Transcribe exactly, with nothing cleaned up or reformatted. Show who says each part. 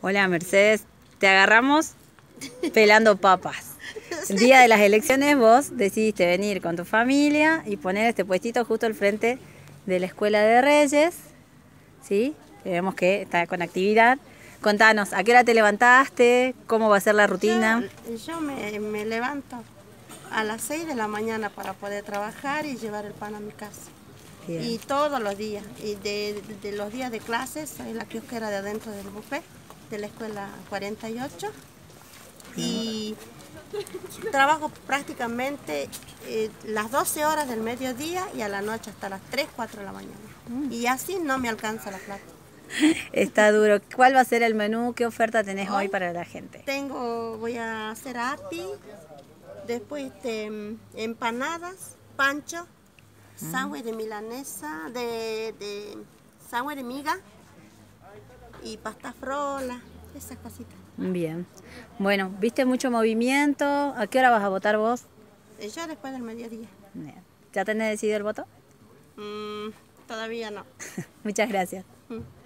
Speaker 1: Hola Mercedes, te agarramos pelando papas. El día de las elecciones vos decidiste venir con tu familia y poner este puestito justo al frente de la Escuela de Reyes, ¿sí? Que vemos que está con actividad. Contanos, ¿a qué hora te levantaste? ¿Cómo va a ser la rutina?
Speaker 2: Yo, yo me, me levanto a las seis de la mañana para poder trabajar y llevar el pan a mi casa.
Speaker 1: Bien.
Speaker 2: Y todos los días, y de, de los días de clases, soy la kiosquera de adentro del buffet de la escuela cuarenta y ocho. Y trabajo prácticamente eh, las doce horas del mediodía y a la noche hasta las tres, cuatro de la mañana. Mm. Y así no me alcanza la plata.
Speaker 1: Está duro. ¿Cuál va a ser el menú? ¿Qué oferta tenés hoy,
Speaker 2: Hoy
Speaker 1: hoy para la gente?
Speaker 2: Tengo, voy a hacer api, después este, empanadas, pancho, mm. sándwich de milanesa, de, de sándwich de miga y pasta frola, esas cositas.
Speaker 1: Bien. Bueno, ¿viste mucho movimiento? ¿A qué hora vas a votar vos?
Speaker 2: Yo después del mediodía.
Speaker 1: Bien. ¿Ya tenés decidido el voto?
Speaker 2: Mm, todavía no.
Speaker 1: Muchas gracias.
Speaker 2: Mm.